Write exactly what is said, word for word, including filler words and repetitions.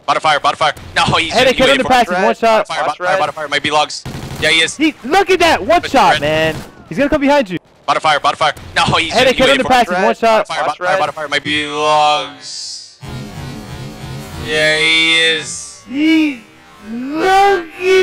Bottom fire, bottom fire. No, he's Headache hit under practice, one shot. Bottom fire, bottom fire, bottom fire. Might be logs. Yeah, he is. He, look at that, one shot, man. He's gonna come behind you. Bottom fire, bottom fire. No, he's Headache hit under practice, one shot. Bottom fire, bottom fire, bottom fire. Might be logs. Yeah, he is.